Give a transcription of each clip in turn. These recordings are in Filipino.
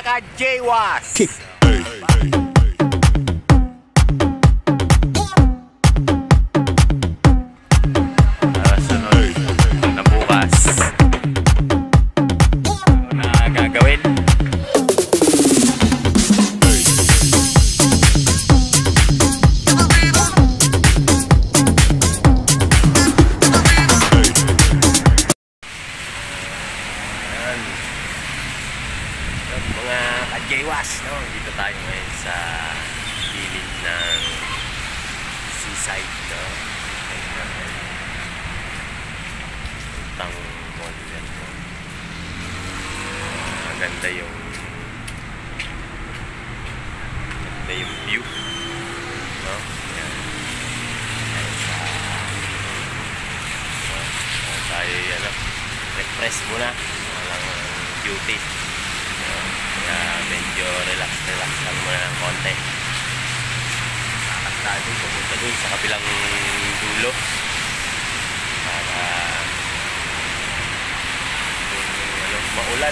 ka-Jwas! Sunod na bukas. Ano na gagawin? Mga ka-Jwas, no? Dito tayo ngayon sa gilid ng seaside, no? Tang mall yan, no? Maganda yung view, no? Yan. Tayo ano, refresh muna, walang duty. Kaya medyo relax lang muna ng konti. Lakad tayo pupunta dun sa kabilang dulo para maulan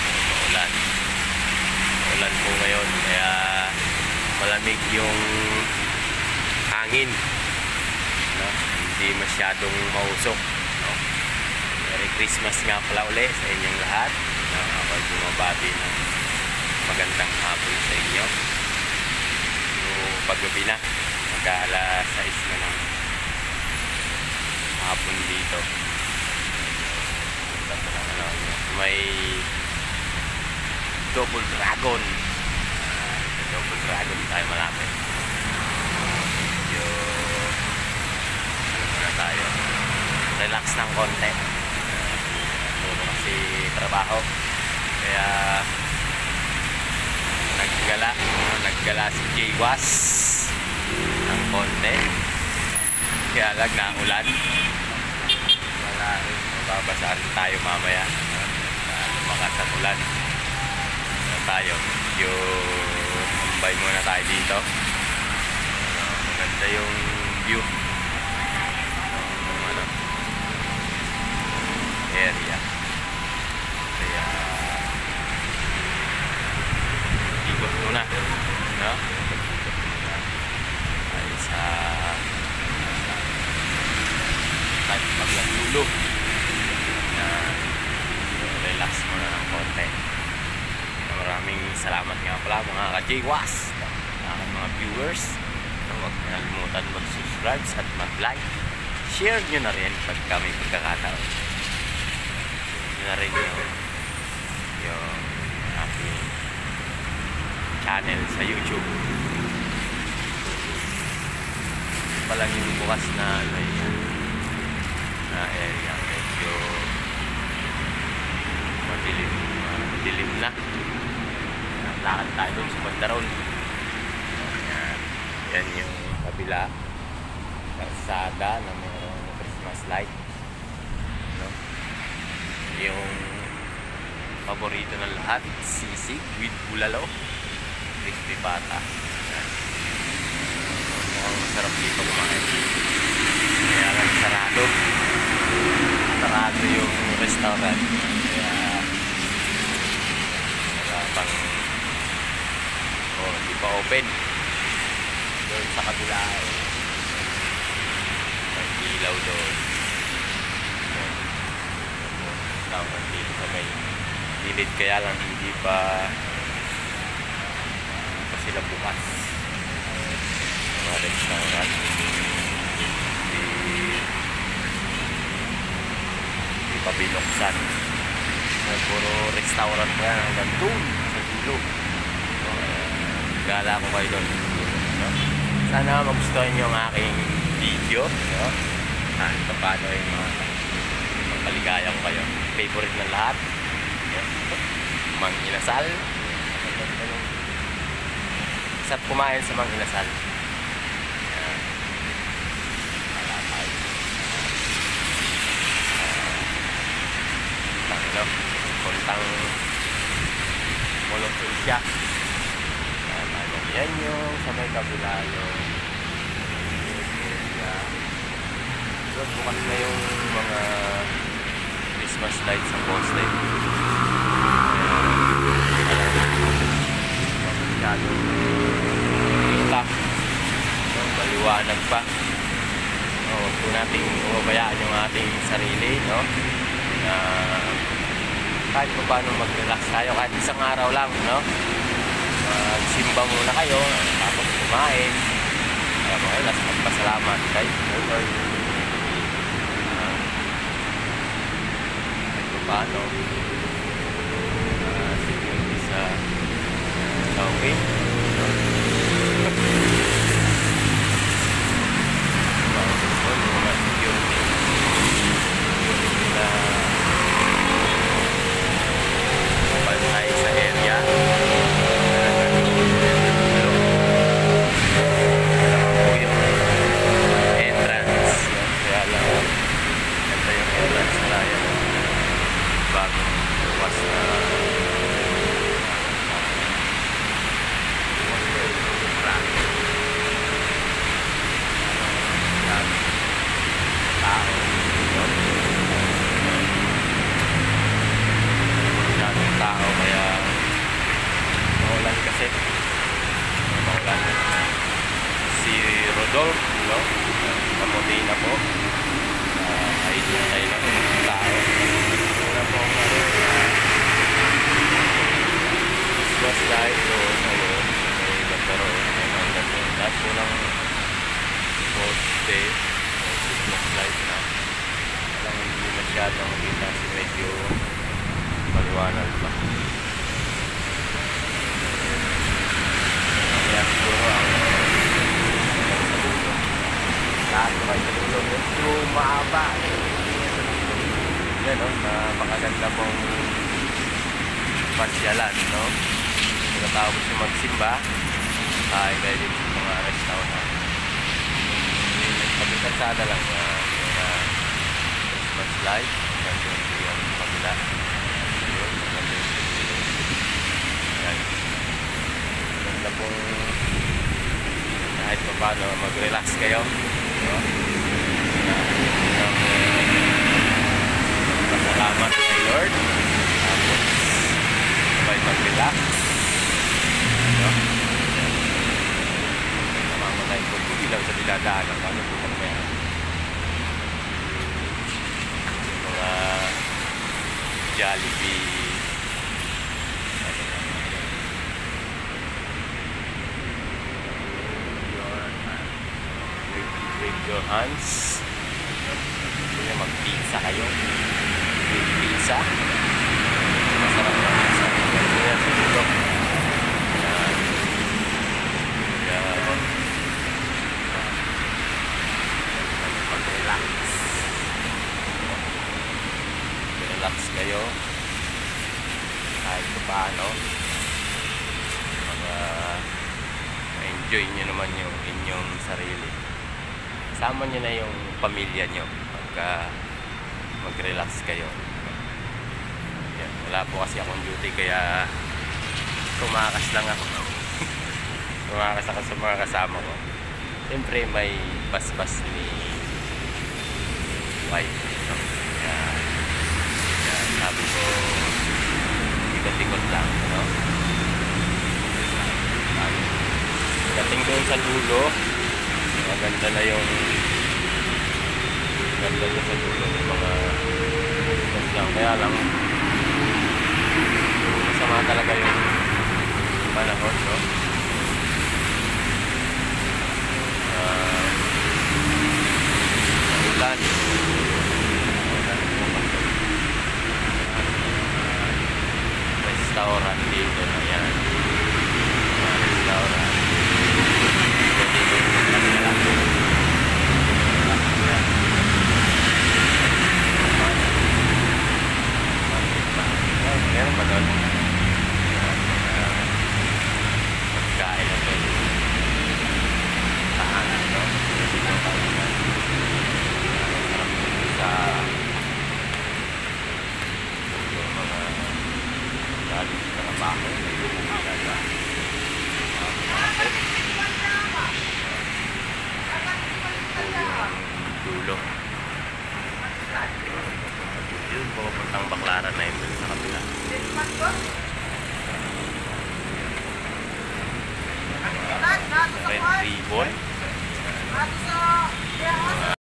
po ngayon, kaya malamig yung hangin, no? Hindi masyadong mausok, no? Merry Christmas nga pala uli sa inyong lahat, no? Ako bumabati ng magandang hapon sa inyo. So, paggabi na, mag-aalas 6 na ng hapon dito. May Double Dragon tayo malapit. Medyo ano tayo, relax ng konti. Puro kasi trabaho, kaya naggala si Jwas ng konti, kaya lang naulan. Wala, mababasaan tayo mamaya, lumakas ang ulan. Tayo yung tambay muna tayo dito. Maganda yung view ng ano, area, kaya ikot muna, no? Ay sa paglatulog na relax muna ng konti. Maraming salamat nga pala mga ka-Jwas, mga viewers. Huwag kalimutan mag-subscribe at mag-like. Share nyo na rin pag kami pagkakataon. Share nyo na rin yung aking channel sa YouTube. Palang yung bukas na area, medyo madilim na. Lakad tayo dun sa bandaron. Yan yung kabila, karsada na mayroong Christmas light, no? Yung paborito ng lahat, sisig with bulalo, crispy pata. Mukhang masarap dito kumain, kaya lang sarado yung restaurant, kaya wala pang hindi pa open. Doon sa kabila may ilaw doon. Tawag dito sa may gilid, kaya lang hindi pa sila bukas. Mga restaurant hindi pa binuksan. Puro restaurant pa yan hanggang doon sa dulo. Gala ko kayo doon, no? Sana magustuhan nyo ang aking video, no? Ito paano yung mga pagkaligaya ko kayo. Favorite ng lahat, no? Mang Inasal. Sarap kumain sa Mang Inasal. Wala tayo. Kontang Molotov siya. Yan yung sa may kabila yung doon bukas na yung mga Christmas lights sa poste. masyadong kita. So, maliwanag pa. So, huwag po natin umabayaan yung ating sarili, no? Na kahit pa paano mag-relax tayo, kahit isang araw lang, no? Magsimba muna kayo, tapos kumain. Kaya mga ilas, magpasalamat kay Lord. Kahit pa paano, security sa okay, no? Mga security na bantay sa area. Si Rodolph, no? Kamuti na po. Ay na po ng tao. Wala po ang Christmas light doon. Ayun. May nagkaroon. Lahat po ng poste. Christmas light na. Alam, hindi masyadong kita kasi medyo maliwanag pa. Kaya siguro ang lahat ko kayo sa dulo medyo maaba. Yan, no? Napakaganda pong pasyalan, no? Pagkatapos yung magsimba, tayo kayo din sa mga restaurant. Pagkakasada lang na Christmas light. Ganda yung pagkila. Ganda pong kahit pa paano mag-relax kayo, no? Pasalamat kay Lord, tapos sabay mag-relax, no? Namamatay ko ilaw sa dinadaanan, ano po kami yan? Mga Jollibee, with your hands. Kaya mag-pizza kayo. With pizza. Masarap na pizza. Kaya siguro. Yan. Mag-relax. Relax kayo. Kahit pa paano. Enjoy nyo naman yung inyong sarili. Sama nyo na yung pamilya nyo pagka mag-relax kayo. Yan. Wala po kasi akong duty kaya tumakas lang ako. Tumakas ako sa mga kasama ko. Siyempre may basbas ni wife, no? Kaya sabi ko ikot-ikot lang, no? Dating doon sa dulo, maganda na yung ganda doon sa dulo ng mga lang. Kaya lang masama talaga yung panahon, no? Ulan restaurant dito na yan. Restaurant meron ba doon? Pagkain na doon tahanan, no? Sa mga galing sa trabaho dulo yun, pupuntang Baclaran na yun sa kabila. ribbon.